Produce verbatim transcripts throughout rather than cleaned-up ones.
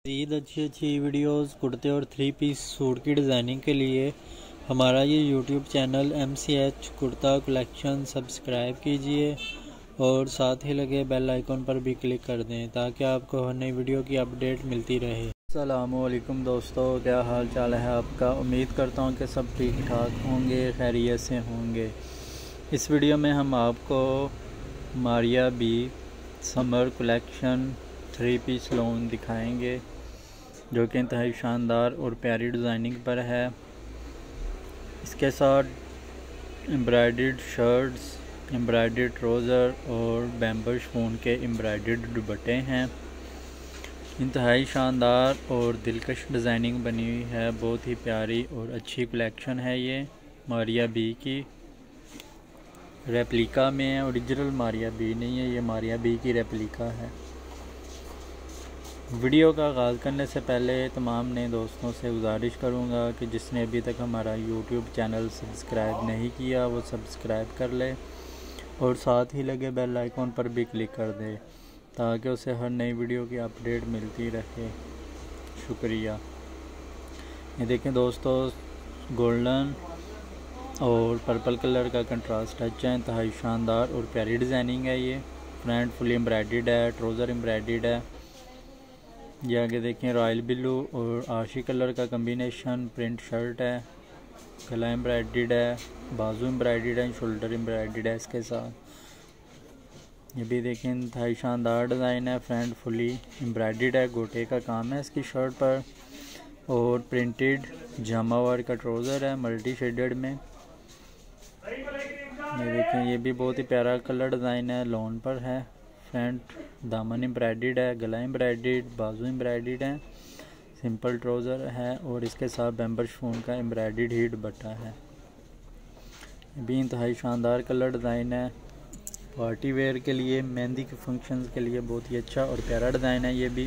मज़ीद अच्छी अच्छी वीडियोस कुर्ते और थ्री पीस सूट की डिज़ाइनिंग के लिए हमारा ये YouTube channel M C H kurta collection subscribe कीजिए और साथ ही लगे बेल आइकॉन पर भी क्लिक कर दें ताकि आपको हर नई वीडियो की अपडेट मिलती रहे। अस्सलामुअलैकुम दोस्तों, क्या हाल चाल है आपका। उम्मीद करता हूँ कि सब ठीक ठाक होंगे, खैरियत से होंगे। इस वीडियो में हम आपको Maria B summer collection three piece lawn दिखाएंगे जो कि इंतहाई शानदार और प्यारी डिज़ाइनिंग पर है। इसके साथ एम्ब्रॉयडर्ड शर्ट्स, एम्ब्रॉयडर्ड ट्राउज़र और बैम्बू शिफॉन के एम्ब्रॉयडर्ड दुपट्टे हैं। इंतहाई शानदार और दिलकश डिज़ाइनिंग बनी हुई है। बहुत ही प्यारी और अच्छी कलेक्शन है। ये मारिया बी की रेप्लिका में है, ओरिजिनल मारिया बी नहीं है, ये मारिया बी की रेप्लिका है। वीडियो का आगाज़ करने से पहले तमाम नए दोस्तों से गुजारिश करूंगा कि जिसने अभी तक हमारा यूट्यूब चैनल सब्सक्राइब नहीं किया वो सब्सक्राइब कर ले और साथ ही लगे बेल आइकॉन पर भी क्लिक कर दे ताकि उसे हर नई वीडियो की अपडेट मिलती रहे। शुक्रिया। ये देखें दोस्तों, गोल्डन और पर्पल कलर का कंट्रास्ट टच है। इंतहाई शानदार और प्यारी डिज़ाइनिंग है। ये फ्रंट फुली एम्ब्रॉयडर्ड है, ट्राउज़र एम्ब्रॉयडर्ड है। ये आगे देखें रॉयल ब्लू और आशी कलर का कम्बिनेशन प्रिंट शर्ट है। गला एम्ब्रॉयडर्ड है, बाजू एम्ब्रॉयडर्ड है, शोल्डर एम्ब्रॉयडर्ड है इसके साथ। ये भी देखें इंतहाई शानदार डिज़ाइन है। फ्रंट फुली एम्ब्रॉयडर्ड है, गोटे का काम है इसकी शर्ट पर और प्रिंटेड जामा वर्क का ट्राउज़र है मल्टी शेडेड में। ये देखें, ये भी बहुत ही प्यारा कलर डिज़ाइन है, लॉन पर है। फ्रंट दामन एम्ब्रॉयडर्ड है, गला एम्ब्रॉयडर्ड, बाजू एम्ब्रॉयडर्ड है, सिंपल ट्राउज़र है और इसके साथ बैम्बू शिफॉन का एम्ब्रॉयडर्ड ही दुपट्टा है। ये भी इंतहाई शानदार कलर डिज़ाइन है। पार्टी वेयर के लिए, मेहंदी के फंक्शंस के लिए बहुत ही अच्छा और प्यारा डिज़ाइन है। ये भी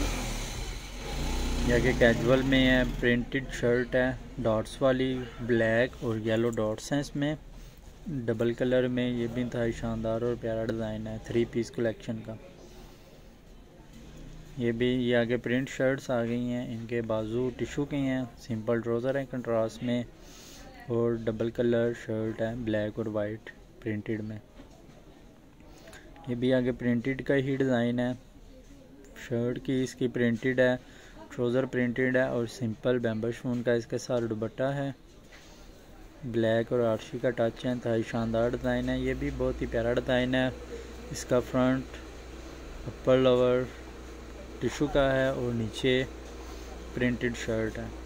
या कि कैजुअल में है, प्रिंटेड शर्ट है डॉट्स वाली, ब्लैक और येलो डॉट्स हैं इसमें डबल कलर में। ये भी इंतहाई शानदार और प्यारा डिज़ाइन है थ्री पीस कलेक्शन का। ये भी ये आगे प्रिंट शर्ट्स आ गई हैं, इनके बाजू टिशू के हैं, सिंपल ट्राउज़र है कंट्रास्ट में और डबल कलर शर्ट है ब्लैक और वाइट प्रिंटेड में। ये भी आगे प्रिंटेड का ही डिज़ाइन है। शर्ट की इसकी प्रिंटेड है, ट्राउज़र प्रिंटेड है और सिंपल बैम्बू शिफॉन का इसके साथ दुपट्टा है। ब्लैक और आर्शी का टच है, इंतहाई शानदार डिज़ाइन है। ये भी बहुत ही प्यारा डिज़ाइन है। इसका फ्रंट अपर लोअर टिशू का है और नीचे प्रिंटेड शर्ट है।